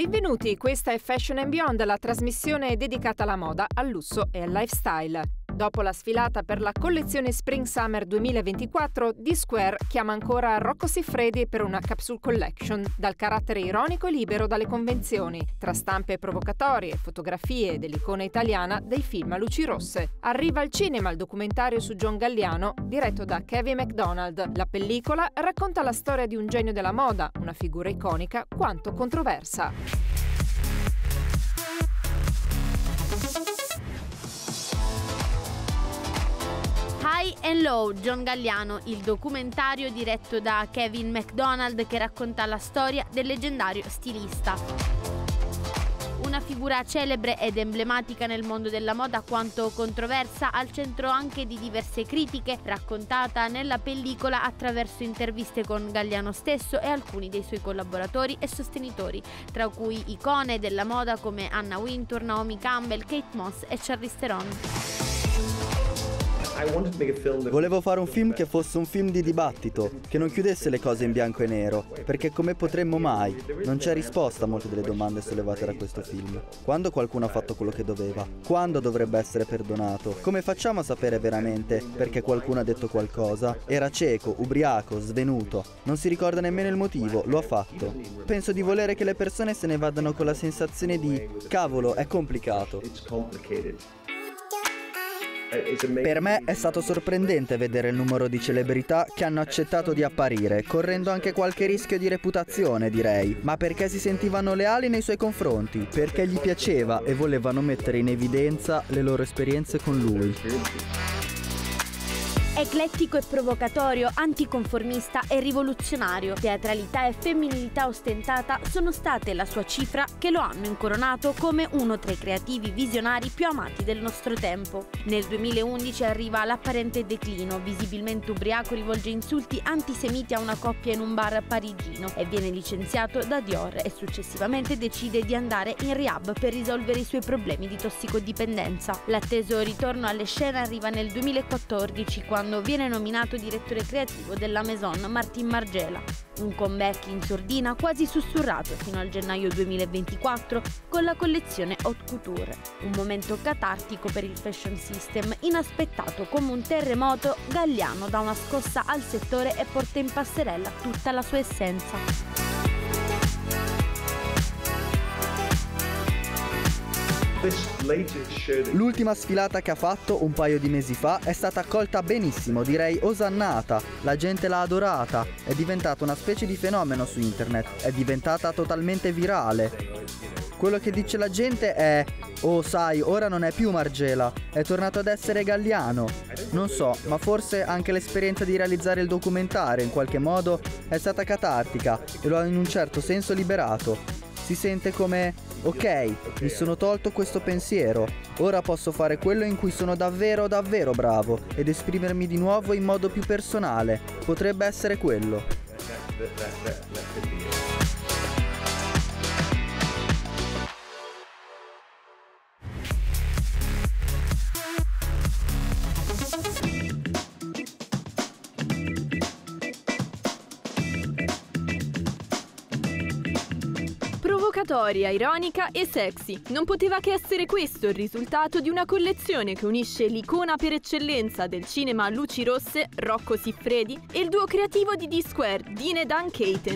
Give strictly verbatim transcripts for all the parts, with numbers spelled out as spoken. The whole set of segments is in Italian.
Benvenuti, questa è Fashion and Beyond, la trasmissione dedicata alla moda, al lusso e al lifestyle. Dopo la sfilata per la collezione Spring Summer duemilaventiquattro, D-Square chiama ancora Rocco Siffredi per una capsule collection dal carattere ironico e libero dalle convenzioni, tra stampe provocatorie, fotografie dell'icona italiana dei film a luci rosse. Arriva al cinema il documentario su John Galliano, diretto da Kevin MacDonald. La pellicola racconta la storia di un genio della moda, una figura iconica quanto controversa. High and Low, John Galliano, il documentario diretto da Kevin MacDonald che racconta la storia del leggendario stilista. Una figura celebre ed emblematica nel mondo della moda quanto controversa, al centro anche di diverse critiche, raccontata nella pellicola attraverso interviste con Galliano stesso e alcuni dei suoi collaboratori e sostenitori, tra cui icone della moda come Anna Wintour, Naomi Campbell, Kate Moss e Charlize Theron. Volevo fare un film che fosse un film di dibattito, che non chiudesse le cose in bianco e nero, perché come potremmo mai? Non c'è risposta a molte delle domande sollevate da questo film. Quando qualcuno ha fatto quello che doveva? Quando dovrebbe essere perdonato? Come facciamo a sapere veramente perché qualcuno ha detto qualcosa? Era cieco, ubriaco, svenuto. Non si ricorda nemmeno il motivo, lo ha fatto. Penso di volere che le persone se ne vadano con la sensazione di cavolo, è complicato. Per me è stato sorprendente vedere il numero di celebrità che hanno accettato di apparire, correndo anche qualche rischio di reputazione, direi, ma perché si sentivano leali nei suoi confronti, perché gli piaceva e volevano mettere in evidenza le loro esperienze con lui. Eclettico e provocatorio, anticonformista e rivoluzionario, teatralità e femminilità ostentata sono state la sua cifra che lo hanno incoronato come uno tra i creativi visionari più amati del nostro tempo. Nel duemilaundici arriva l'apparente declino, visibilmente ubriaco rivolge insulti antisemiti a una coppia in un bar parigino e viene licenziato da Dior e successivamente decide di andare in rehab per risolvere i suoi problemi di tossicodipendenza. L'atteso ritorno alle scene arriva nel duemilaquattordici quando quando viene nominato direttore creativo della Maison Martin Margiela. Un comeback in sordina quasi sussurrato fino al gennaio duemilaventiquattro con la collezione Haute Couture. Un momento catartico per il fashion system, inaspettato come un terremoto. Galliano dà una scossa al settore e porta in passerella tutta la sua essenza. L'ultima sfilata che ha fatto un paio di mesi fa è stata accolta benissimo, direi osannata. La gente l'ha adorata, è diventata una specie di fenomeno su internet, è diventata totalmente virale. Quello che dice la gente è: oh sai, ora non è più Margiela, è tornato ad essere Galliano. Non so, ma forse anche l'esperienza di realizzare il documentario in qualche modo è stata catartica e lo ha in un certo senso liberato. Si sente come: ok, mi sono tolto questo pensiero, ora posso fare quello in cui sono davvero davvero bravo ed esprimermi di nuovo in modo più personale. Potrebbe essere quello. Provocatoria, ironica e sexy. Non poteva che essere questo il risultato di una collezione che unisce l'icona per eccellenza del cinema a luci rosse, Rocco Siffredi, e il duo creativo di D-Square, Dean e Dan Caten.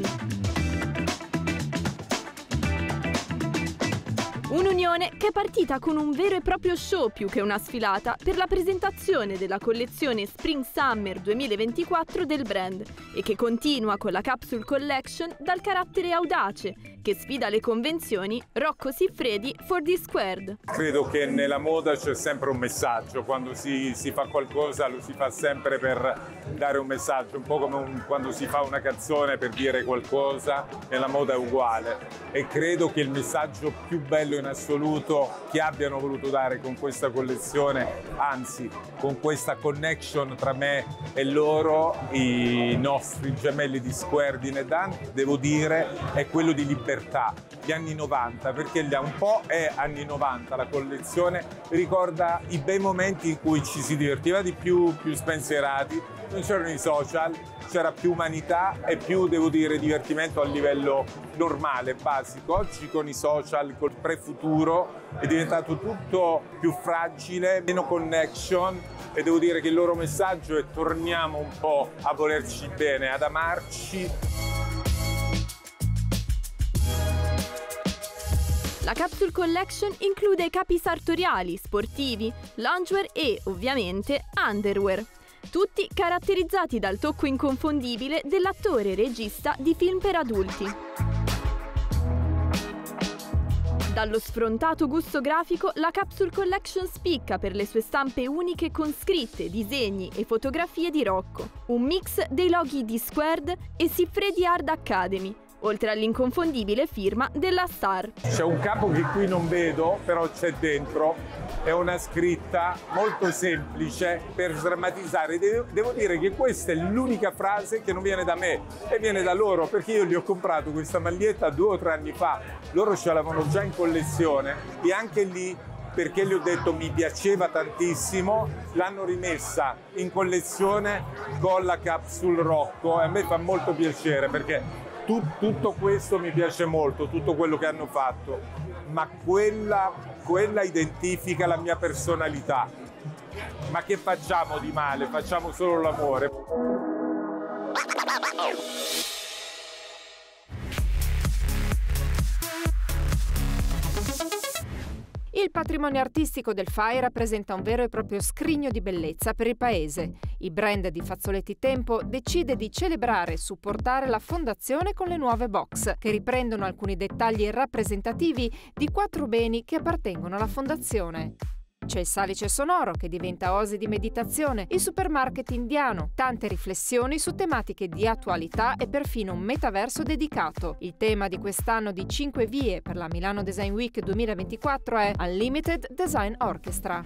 Un'unione che è partita con un vero e proprio show più che una sfilata per la presentazione della collezione Spring Summer duemilaventiquattro del brand e che continua con la capsule collection dal carattere audace che sfida le convenzioni, Rocco Siffredi for D-Squared. Credo che nella moda c'è sempre un messaggio, quando si, si fa qualcosa lo si fa sempre per dare un messaggio, un po' come un, quando si fa una canzone per dire qualcosa, nella moda è uguale e credo che il messaggio più bello in assoluto che abbiano voluto dare con questa collezione, anzi con questa connection tra me e loro, i nostri gemelli di Square, Dean e Dan, devo dire, è quello di libertà. libertà, gli anni novanta, perché un po' è anni novanta la collezione, ricorda i bei momenti in cui ci si divertiva di più, più spensierati, non c'erano i social, c'era più umanità e più, devo dire, divertimento a livello normale, basico. Oggi con i social, col pre-futuro, è diventato tutto più fragile, meno connection, e devo dire che il loro messaggio è: torniamo un po' a volerci bene, ad amarci. La Capsule Collection include capi sartoriali, sportivi, loungewear e, ovviamente, underwear. Tutti caratterizzati dal tocco inconfondibile dell'attore e regista di film per adulti. Dallo sfrontato gusto grafico, la Capsule Collection spicca per le sue stampe uniche con scritte, disegni e fotografie di Rocco. Un mix dei loghi di Squared e Siffredi Art Academy, oltre all'inconfondibile firma della star. C'è un capo che qui non vedo, però c'è dentro. È una scritta molto semplice per sdrammatizzare. Devo dire che questa è l'unica frase che non viene da me e viene da loro, perché io gli ho comprato questa maglietta due o tre anni fa. Loro ce l'avevano già in collezione e anche lì, perché gli ho detto mi piaceva tantissimo, l'hanno rimessa in collezione con la Capsule Rocco, e a me fa molto piacere perché tut, tutto questo mi piace molto, tutto quello che hanno fatto, ma quella, quella identifica la mia personalità. Ma che facciamo di male? Facciamo solo l'amore. Il patrimonio artistico del F A I rappresenta un vero e proprio scrigno di bellezza per il paese. Il brand di Fazzoletti Tempo decide di celebrare e supportare la fondazione con le nuove box, che riprendono alcuni dettagli rappresentativi di quattro beni che appartengono alla fondazione. C'è il salice sonoro, che diventa oasi di meditazione, il supermarket indiano, tante riflessioni su tematiche di attualità e perfino un metaverso dedicato. Il tema di quest'anno di cinque vie per la Milano Design Week duemilaventiquattro è Unlimited Design Orchestra.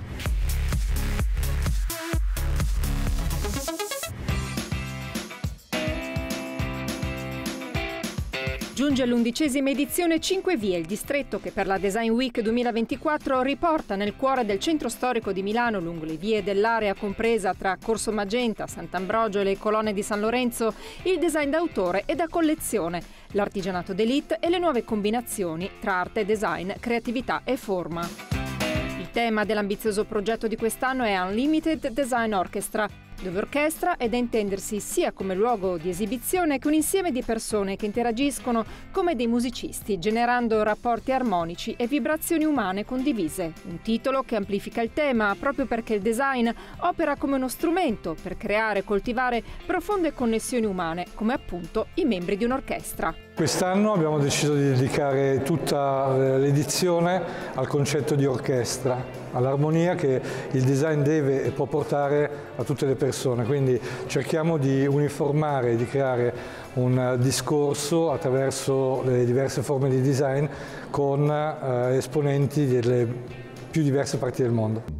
Giunge all'undicesima edizione cinque vie, il distretto che per la Design Week duemilaventiquattro riporta nel cuore del centro storico di Milano, lungo le vie dell'area compresa tra Corso Magenta, Sant'Ambrogio e le colonne di San Lorenzo, il design d'autore e da collezione, l'artigianato d'élite e le nuove combinazioni tra arte e design, creatività e forma. Il tema dell'ambizioso progetto di quest'anno è Unlimited Design Orchestra, dove orchestra è da intendersi sia come luogo di esibizione che un insieme di persone che interagiscono come dei musicisti, generando rapporti armonici e vibrazioni umane condivise. Un titolo che amplifica il tema proprio perché il design opera come uno strumento per creare e coltivare profonde connessioni umane, come appunto i membri di un'orchestra. Quest'anno abbiamo deciso di dedicare tutta l'edizione al concetto di orchestra, all'armonia che il design deve e può portare a tutte le persone, quindi cerchiamo di uniformare, di creare un discorso attraverso le diverse forme di design con eh, esponenti delle più diverse parti del mondo.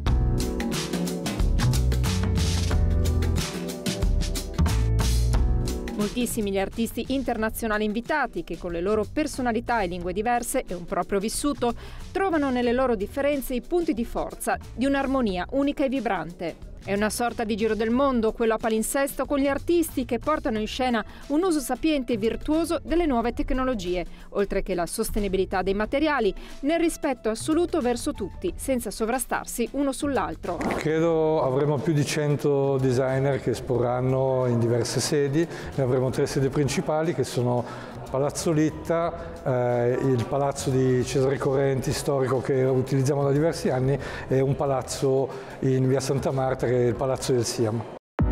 Moltissimi gli artisti internazionali invitati che con le loro personalità e lingue diverse e un proprio vissuto trovano nelle loro differenze i punti di forza di un'armonia unica e vibrante. È una sorta di giro del mondo, quello a palinsesto, con gli artisti che portano in scena un uso sapiente e virtuoso delle nuove tecnologie, oltre che la sostenibilità dei materiali, nel rispetto assoluto verso tutti, senza sovrastarsi uno sull'altro. Credo avremo più di cento designer che esporranno in diverse sedi. Ne avremo tre sedi principali che sono Palazzo Litta, eh, il palazzo di Cesare Correnti, storico, che utilizziamo da diversi anni, e un palazzo in via Santa Marta che è il Palazzo del Siam.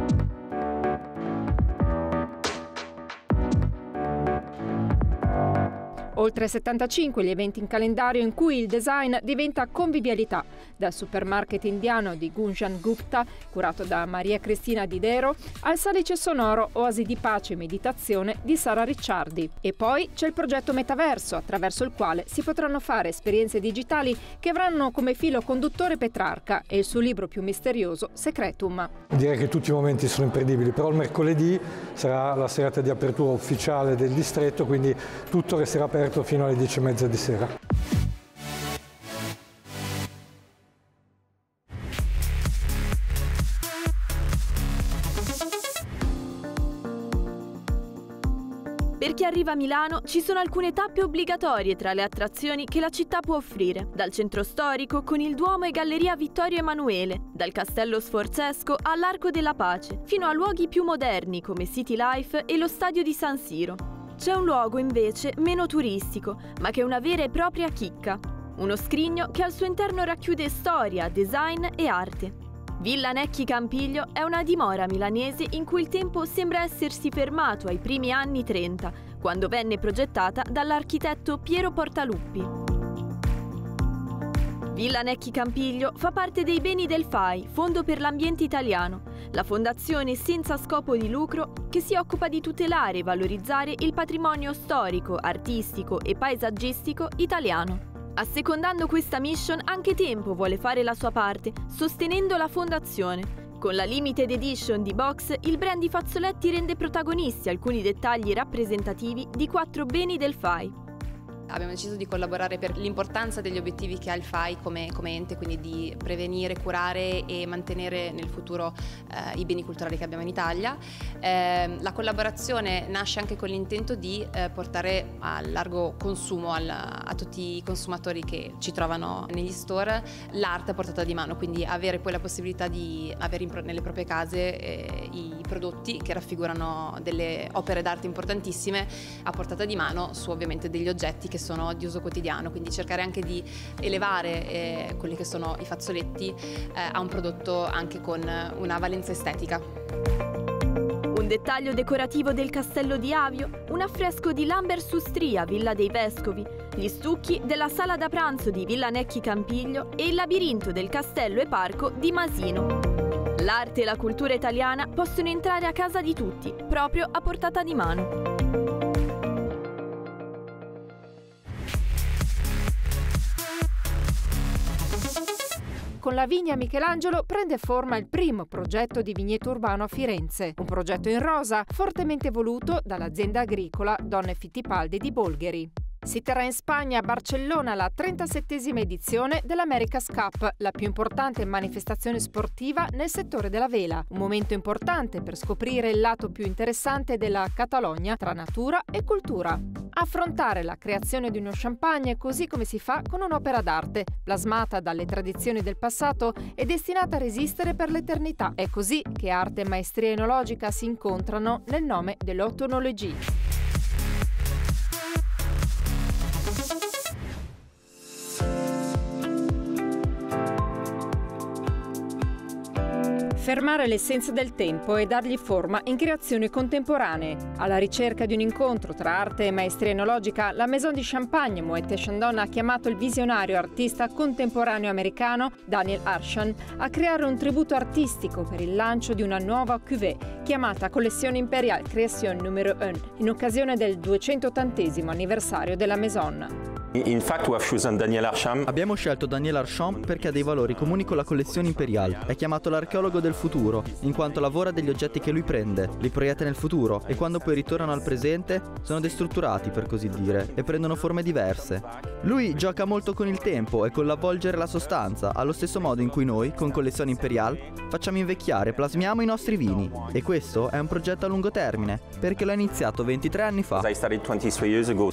Oltre settantacinque gli eventi in calendario in cui il design diventa convivialità, dal supermarket indiano di Gunjan Gupta, curato da Maria Cristina Didero, al salice sonoro oasi di pace e meditazione di Sara Ricciardi. E poi c'è il progetto Metaverso, attraverso il quale si potranno fare esperienze digitali che avranno come filo conduttore Petrarca e il suo libro più misterioso, Secretum. Direi che tutti i momenti sono imperdibili, però il mercoledì sarà la serata di apertura ufficiale del distretto, quindi tutto resterà aperto aperto fino alle dieci e mezza di sera. Per chi arriva a Milano ci sono alcune tappe obbligatorie tra le attrazioni che la città può offrire, dal centro storico con il Duomo e Galleria Vittorio Emanuele, dal Castello Sforzesco all'Arco della Pace, fino a luoghi più moderni come City Life e lo Stadio di San Siro. C'è un luogo invece meno turistico, ma che è una vera e propria chicca, uno scrigno che al suo interno racchiude storia, design e arte. Villa Necchi Campiglio è una dimora milanese in cui il tempo sembra essersi fermato ai primi anni trenta, quando venne progettata dall'architetto Piero Portaluppi. Villa Necchi Campiglio fa parte dei beni del F A I, Fondo per l'Ambiente Italiano, la fondazione senza scopo di lucro che si occupa di tutelare e valorizzare il patrimonio storico, artistico e paesaggistico italiano. Assecondando questa mission, anche Tempo vuole fare la sua parte, sostenendo la fondazione. Con la limited edition di Box, il brand di fazzoletti rende protagonisti alcuni dettagli rappresentativi di quattro beni del F A I. Abbiamo deciso di collaborare per l'importanza degli obiettivi che ha il F A I come, come ente, quindi di prevenire, curare e mantenere nel futuro eh, i beni culturali che abbiamo in Italia. Eh, la collaborazione nasce anche con l'intento di eh, portare a largo consumo al, a tutti i consumatori che ci trovano negli store l'arte a portata di mano, quindi avere poi la possibilità di avere in, nelle proprie case eh, i prodotti che raffigurano delle opere d'arte importantissime a portata di mano su ovviamente degli oggetti che sono di uso quotidiano, quindi cercare anche di elevare eh, quelli che sono i fazzoletti eh, a un prodotto anche con una valenza estetica. Un dettaglio decorativo del Castello di Avio, un affresco di Lamber Sustria, Villa dei Vescovi, gli stucchi della sala da pranzo di Villa Necchi Campiglio e il labirinto del Castello e Parco di Masino. L'arte e la cultura italiana possono entrare a casa di tutti, proprio a portata di mano. Con la Vigna Michelangelo prende forma il primo progetto di vigneto urbano a Firenze, un progetto in rosa fortemente voluto dall'azienda agricola Donne Fittipaldi di Bolgheri. Si terrà in Spagna a Barcellona la trentasettesima edizione dell'America's Cup, la più importante manifestazione sportiva nel settore della vela, un momento importante per scoprire il lato più interessante della Catalogna tra natura e cultura. Affrontare la creazione di uno champagne così come si fa con un'opera d'arte, plasmata dalle tradizioni del passato e destinata a resistere per l'eternità. È così che arte e maestria enologica si incontrano nel nome dell'Autonologie. Fermare l'essenza del tempo e dargli forma in creazioni contemporanee. Alla ricerca di un incontro tra arte e maestria enologica, la Maison di Champagne Moët et Chandon ha chiamato il visionario artista contemporaneo americano Daniel Arsham a creare un tributo artistico per il lancio di una nuova cuvée chiamata Collezione Imperiale Création numero uno in occasione del duecentottantesimo anniversario della Maison. In fact, we have chosen Daniel Arsham. Abbiamo scelto Daniel Arsham perché ha dei valori comuni con la collezione Imperial. È chiamato l'archeologo del futuro, in quanto lavora degli oggetti che lui prende, li proietta nel futuro e quando poi ritornano al presente sono destrutturati, per così dire, e prendono forme diverse. Lui gioca molto con il tempo e con l'avvolgere la sostanza, allo stesso modo in cui noi, con collezione Imperial, facciamo invecchiare e plasmiamo i nostri vini. E questo è un progetto a lungo termine, perché l'ho iniziato ventitré anni fa. I started twenty-three years ago.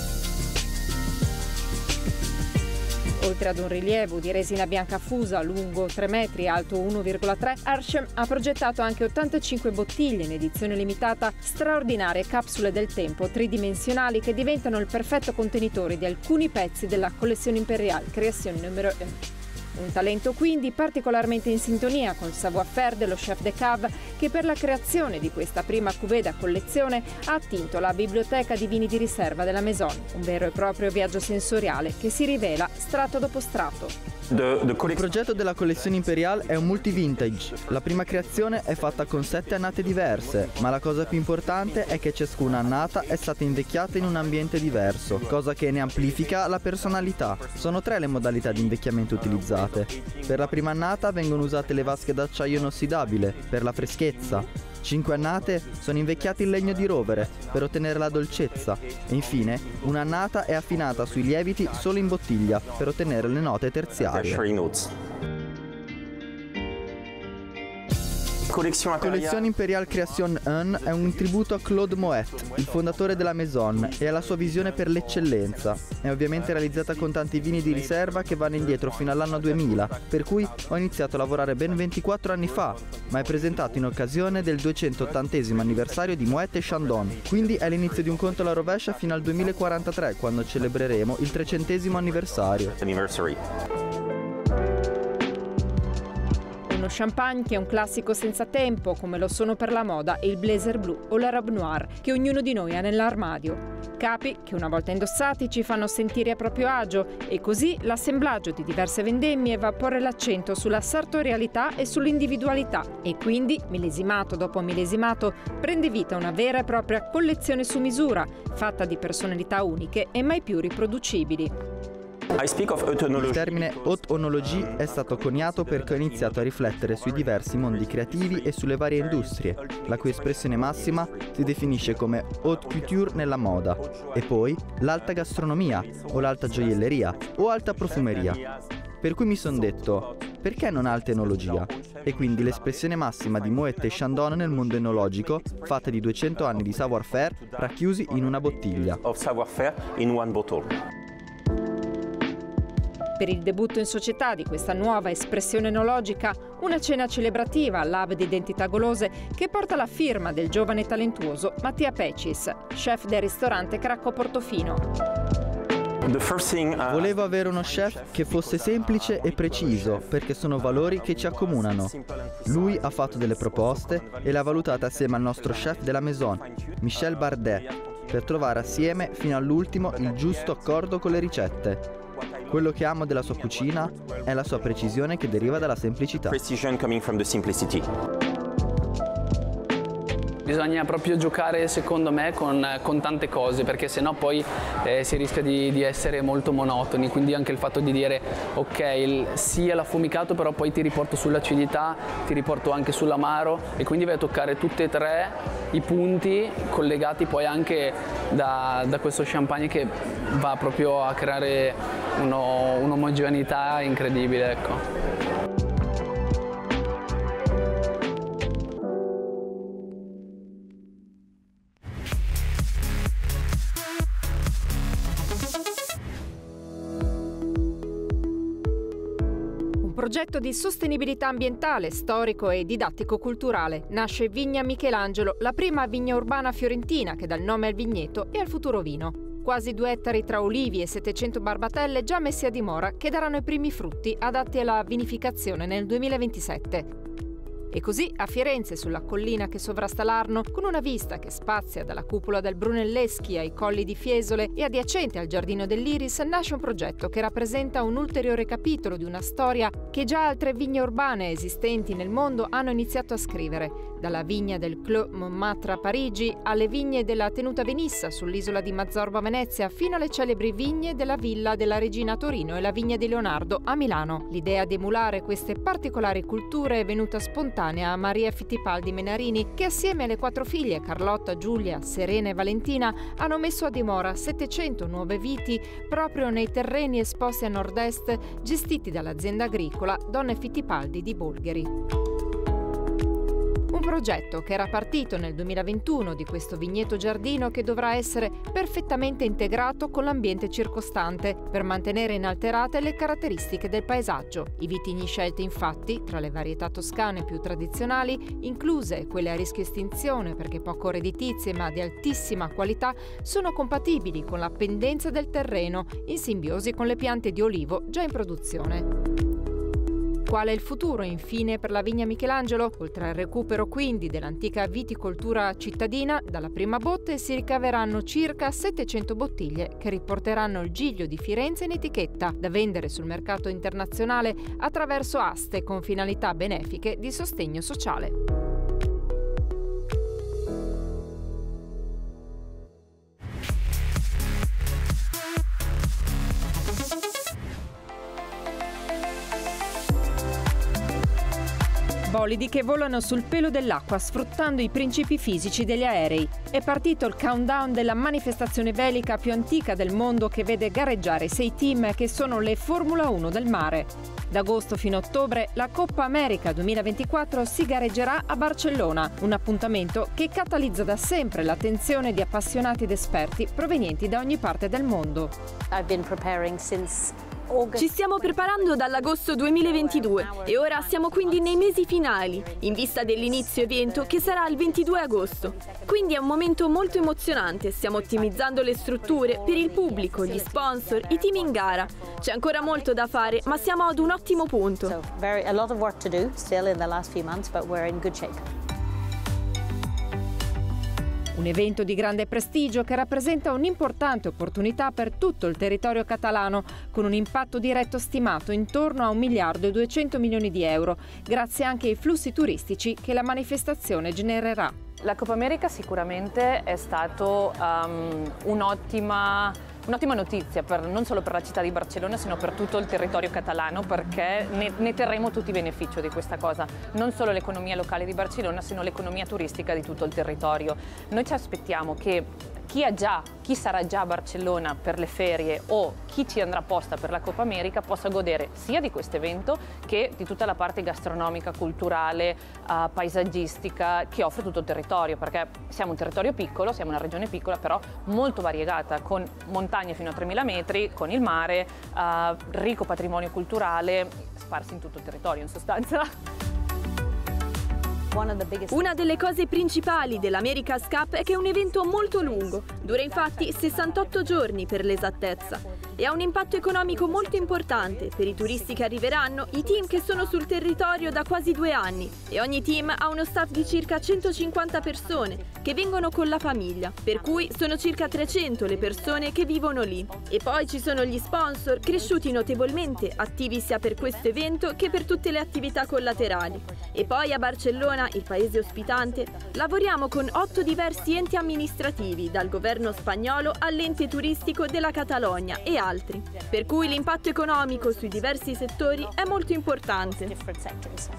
Oltre ad un rilievo di resina bianca fusa lungo tre metri e alto uno virgola tre, Arsham ha progettato anche ottantacinque bottiglie in edizione limitata, straordinarie capsule del tempo tridimensionali che diventano il perfetto contenitore di alcuni pezzi della collezione Imperial Création numero uno. Un talento quindi particolarmente in sintonia col savoir-faire dello chef de cave che per la creazione di questa prima cuvée da collezione ha attinto la biblioteca di vini di riserva della Maison, un vero e proprio viaggio sensoriale che si rivela strato dopo strato. The, the il progetto della collezione Imperial è un multi-vintage. La prima creazione è fatta con sette annate diverse, ma la cosa più importante è che ciascuna annata è stata invecchiata in un ambiente diverso, cosa che ne amplifica la personalità. Sono tre le modalità di invecchiamento utilizzate. Per la prima annata vengono usate le vasche d'acciaio inossidabile, per la freschezza. Cinque annate sono invecchiate in legno di rovere per ottenere la dolcezza e infine un'annata è affinata sui lieviti solo in bottiglia per ottenere le note terziarie. Collezione Imperial Création un è un tributo a Claude Moet, il fondatore della Maison, e alla sua visione per l'eccellenza. È ovviamente realizzata con tanti vini di riserva che vanno indietro fino all'anno duemila, per cui ho iniziato a lavorare ben ventiquattro anni fa, ma è presentato in occasione del duecentottantesimo anniversario di Moet e Chandon, quindi è l'inizio di un conto alla rovescia fino al duemilaquarantatré, quando celebreremo il trecentesimo anniversario. Uno champagne che è un classico senza tempo, come lo sono per la moda il blazer blu o la robe noire che ognuno di noi ha nell'armadio. Capi che una volta indossati ci fanno sentire a proprio agio e così l'assemblaggio di diverse vendemmie va a porre l'accento sulla sartorialità e sull'individualità e quindi, millesimato dopo millesimato, prende vita una vera e propria collezione su misura, fatta di personalità uniche e mai più riproducibili. Il termine haute onologie è stato coniato perché ho iniziato a riflettere sui diversi mondi creativi e sulle varie industrie, la cui espressione massima si definisce come haute couture nella moda, e poi l'alta gastronomia, o l'alta gioielleria, o alta profumeria. Per cui mi son detto, perché non alta enologia? E quindi l'espressione massima di Moet e Chandon nel mondo enologico, fatta di duecento anni di savoir-faire racchiusi in una bottiglia. Per il debutto in società di questa nuova espressione enologica, una cena celebrativa all'Hub di Identità Golose che porta la firma del giovane e talentuoso Mattia Pecis, chef del ristorante Cracco Portofino. Volevo avere uno chef che fosse semplice e preciso, perché sono valori che ci accomunano. Lui ha fatto delle proposte e le ha valutate assieme al nostro chef della Maison, Michel Bardet, per trovare assieme fino all'ultimo il giusto accordo con le ricette. Quello che amo della sua cucina è la sua precisione che deriva dalla semplicità. Bisogna proprio giocare, secondo me, con, con tante cose, perché sennò poi eh, si rischia di, di essere molto monotoni. Quindi anche il fatto di dire ok, il, sì all'affumicato, però poi ti riporto sull'acidità, ti riporto anche sull'amaro, e quindi vai a toccare tutti e tre i punti collegati poi anche da, da questo champagne che va proprio a creare uno, un'omogeneità incredibile, ecco. Progetto di sostenibilità ambientale, storico e didattico-culturale. Nasce Vigna Michelangelo, la prima vigna urbana fiorentina che dà il nome al vigneto e al futuro vino. Quasi due ettari tra olivi e settecento barbatelle già messi a dimora che daranno i primi frutti adatti alla vinificazione nel duemilaventisette. E così a Firenze, sulla collina che sovrasta l'Arno, con una vista che spazia dalla cupola del Brunelleschi ai colli di Fiesole e adiacente al giardino dell'Iris, nasce un progetto che rappresenta un ulteriore capitolo di una storia che già altre vigne urbane esistenti nel mondo hanno iniziato a scrivere, dalla vigna del Clos Montmartre a Parigi alle vigne della Tenuta Venissa sull'isola di Mazzorba a Venezia, fino alle celebri vigne della Villa della Regina a Torino e la vigna di Leonardo a Milano. L'idea di emulare queste particolari culture è venuta spontanea a Maria Fittipaldi Menarini, che assieme alle quattro figlie Carlotta, Giulia, Serena e Valentina hanno messo a dimora settecento nuove viti proprio nei terreni esposti a nord-est gestiti dall'azienda agricola Donne Fittipaldi di Bolgheri. Un progetto che era partito nel duemilaventuno di questo vigneto giardino che dovrà essere perfettamente integrato con l'ambiente circostante per mantenere inalterate le caratteristiche del paesaggio. I vitigni scelti infatti, tra le varietà toscane più tradizionali, incluse quelle a rischio estinzione perché poco redditizie ma di altissima qualità, sono compatibili con la pendenza del terreno, in simbiosi con le piante di olivo già in produzione. Qual è il futuro, infine, per la Vigna Michelangelo? Oltre al recupero quindi dell'antica viticoltura cittadina, dalla prima botte si ricaveranno circa settecento bottiglie che riporteranno il Giglio di Firenze in etichetta, da vendere sul mercato internazionale attraverso aste con finalità benefiche di sostegno sociale. bolidi che volano sul pelo dell'acqua sfruttando i principi fisici degli aerei. È partito il countdown della manifestazione bellica più antica del mondo che vede gareggiare sei team che sono le Formula uno del mare. Da agosto fino a ottobre la Coppa America duemilaventiquattro si gareggerà a Barcellona, un appuntamento che catalizza da sempre l'attenzione di appassionati ed esperti provenienti da ogni parte del mondo. I've been preparing since Ci stiamo preparando dall'agosto duemilaventidue e ora siamo quindi nei mesi finali, in vista dell'inizio evento che sarà il ventidue agosto. Quindi è un momento molto emozionante, stiamo ottimizzando le strutture per il pubblico, gli sponsor, i team in gara. C'è ancora molto da fare, ma siamo ad un ottimo punto. So very, a lot of work to do still in the last few months, but we're in good shape. Un evento di grande prestigio che rappresenta un'importante opportunità per tutto il territorio catalano, con un impatto diretto stimato intorno a un miliardo e duecento milioni di euro, grazie anche ai flussi turistici che la manifestazione genererà. La Coppa America sicuramente è stato um, un'ottima Un'ottima notizia per, non solo per la città di Barcellona, sino per tutto il territorio catalano, perché ne, ne terremo tutti beneficio di questa cosa, non solo l'economia locale di Barcellona, sino l'economia turistica di tutto il territorio. Noi ci aspettiamo che chi, è già, chi sarà già a Barcellona per le ferie o chi ci andrà apposta per la Coppa America possa godere sia di questo evento che di tutta la parte gastronomica, culturale, uh, paesaggistica che offre tutto il territorio, perché siamo un territorio piccolo, siamo una regione piccola però molto variegata, con montagne fino a tremila metri, con il mare, uh, ricco patrimonio culturale sparsi in tutto il territorio in sostanza. Una delle cose principali dell'America's Cup è che è un evento molto lungo, dura infatti sessantotto giorni per l'esattezza e ha un impatto economico molto importante per i turisti che arriveranno, i team che sono sul territorio da quasi due anni e ogni team ha uno staff di circa centocinquanta persone che vengono con la famiglia, per cui sono circa trecento le persone che vivono lì. E poi ci sono gli sponsor cresciuti notevolmente, attivi sia per questo evento che per tutte le attività collaterali. E poi a Barcellona, il paese ospitante, lavoriamo con otto diversi enti amministrativi, dal governo spagnolo all'ente turistico della Catalogna e altri, per cui l'impatto economico sui diversi settori è molto importante.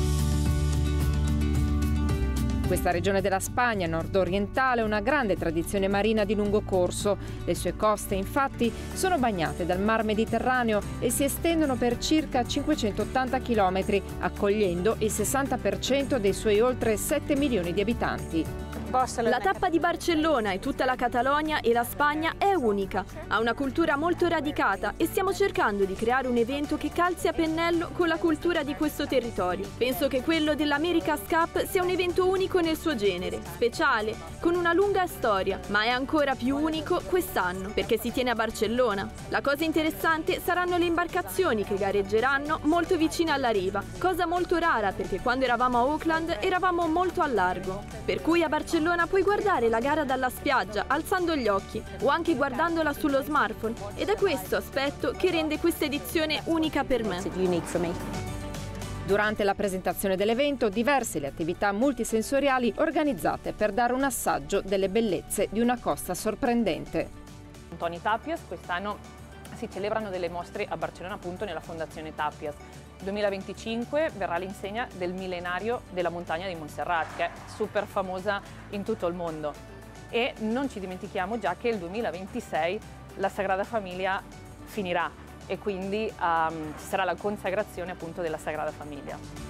Questa regione della Spagna nord-orientale ha una grande tradizione marina di lungo corso. Le sue coste, infatti, sono bagnate dal Mar Mediterraneo e si estendono per circa cinquecentottanta chilometri, accogliendo il sessanta per cento dei suoi oltre sette milioni di abitanti. La tappa di Barcellona e tutta la Catalogna e la Spagna è unica, ha una cultura molto radicata e stiamo cercando di creare un evento che calzi a pennello con la cultura di questo territorio. Penso che quello dell'America's Cup sia un evento unico nel suo genere, speciale, con una lunga storia, ma è ancora più unico quest'anno, perché si tiene a Barcellona. La cosa interessante saranno le imbarcazioni che gareggeranno molto vicine alla riva, cosa molto rara perché quando eravamo a Auckland eravamo molto al largo. Per cui a Barcellona puoi guardare la gara dalla spiaggia alzando gli occhi o anche guardandola sullo smartphone ed è questo aspetto che rende questa edizione unica per me. Durante la presentazione dell'evento, diverse le attività multisensoriali organizzate per dare un assaggio delle bellezze di una costa sorprendente. Tony Tapias, quest'anno si celebrano delle mostre a Barcellona appunto nella Fondazione Tapias. duemilaventicinque verrà l'insegna del millenario della montagna di Montserrat, che è super famosa in tutto il mondo. E non ci dimentichiamo già che il duemilaventisei la Sagrada Famiglia finirà e quindi um, ci sarà la consacrazione appunto della Sagrada Famiglia.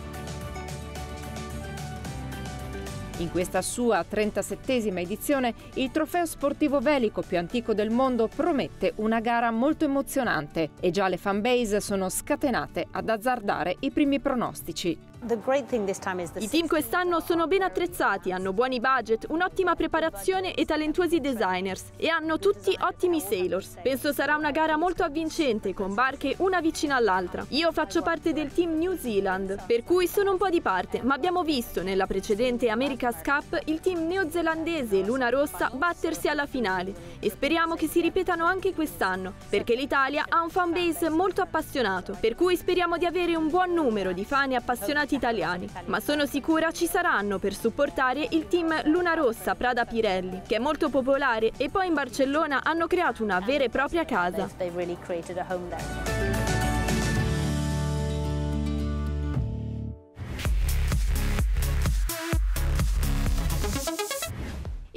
In questa sua trentasettesima edizione, il trofeo sportivo velico più antico del mondo promette una gara molto emozionante e già le fanbase sono scatenate ad azzardare i primi pronostici. I team quest'anno sono ben attrezzati, hanno buoni budget, un'ottima preparazione e talentuosi designers e hanno tutti ottimi sailors. Penso sarà una gara molto avvincente con barche una vicina all'altra. Io faccio parte del team New Zealand, per cui sono un po' di parte, ma abbiamo visto nella precedente America's Cup il team neozelandese Luna Rossa battersi alla finale e speriamo che si ripetano anche quest'anno, perché l'Italia ha un fanbase molto appassionato, per cui speriamo di avere un buon numero di fan e appassionati italiani, ma sono sicura ci saranno per supportare il team Luna Rossa Prada Pirelli, che è molto popolare e poi in Barcellona hanno creato una vera e propria casa.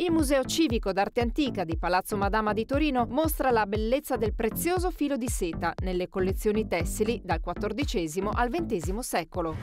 Il Museo Civico d'Arte Antica di Palazzo Madama di Torino mostra la bellezza del prezioso filo di seta nelle collezioni tessili dal quattordicesimo al ventesimo secolo.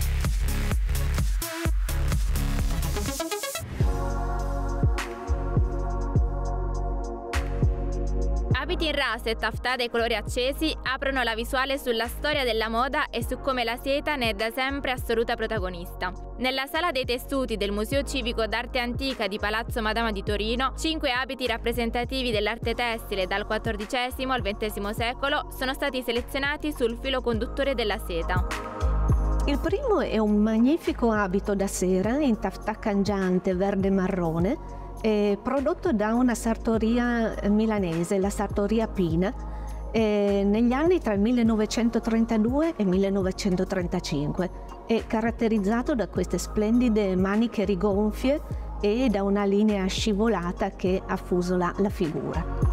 Abiti in raso e taffetà dai colori accesi aprono la visuale sulla storia della moda e su come la seta ne è da sempre assoluta protagonista. Nella sala dei tessuti del Museo Civico d'Arte Antica di Palazzo Madama di Torino, cinque abiti rappresentativi dell'arte tessile dal quattordicesimo al ventesimo secolo sono stati selezionati sul filo conduttore della seta. Il primo è un magnifico abito da sera in taffetà cangiante verde-marrone, Eh, prodotto da una sartoria milanese, la Sartoria Pina, eh, negli anni tra il millenovecentotrentadue e il millenovecentotrentacinque. È caratterizzato da queste splendide maniche rigonfie e da una linea scivolata che affusola la figura.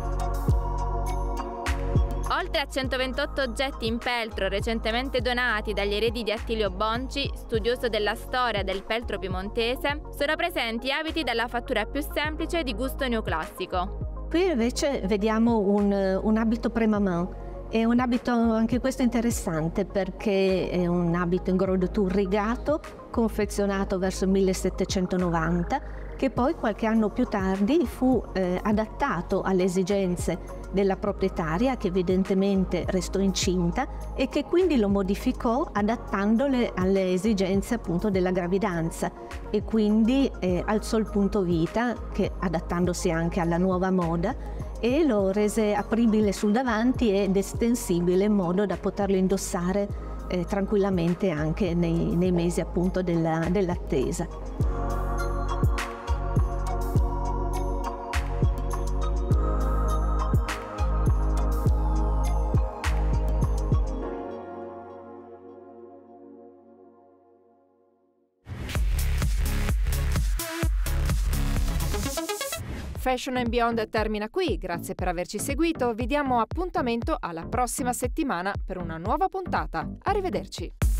Oltre a centoventotto oggetti in peltro recentemente donati dagli eredi di Attilio Bonci, studioso della storia del peltro piemontese, sono presenti abiti dalla fattura più semplice di gusto neoclassico. Qui invece vediamo un, un abito pre-maman. È un abito anche questo interessante perché è un abito in brodature rigato, confezionato verso il millesettecentonovanta, che poi qualche anno più tardi fu eh, adattato alle esigenze della proprietaria, che evidentemente restò incinta e che quindi lo modificò adattandole alle esigenze appunto della gravidanza, e quindi eh, alzò il punto vita, che adattandosi anche alla nuova moda, e lo rese apribile sul davanti ed estensibile in modo da poterlo indossare eh, tranquillamente anche nei, nei mesi appunto della, dell'attesa. Fashion and Beyond termina qui, grazie per averci seguito, vi diamo appuntamento alla prossima settimana per una nuova puntata. Arrivederci!